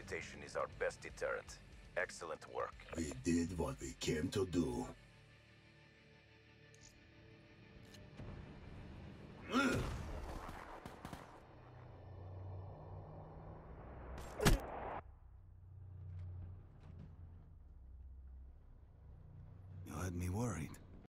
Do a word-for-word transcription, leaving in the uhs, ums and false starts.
reputation is our best deterrent. Excellent work. We did what we came to do. You had me worried.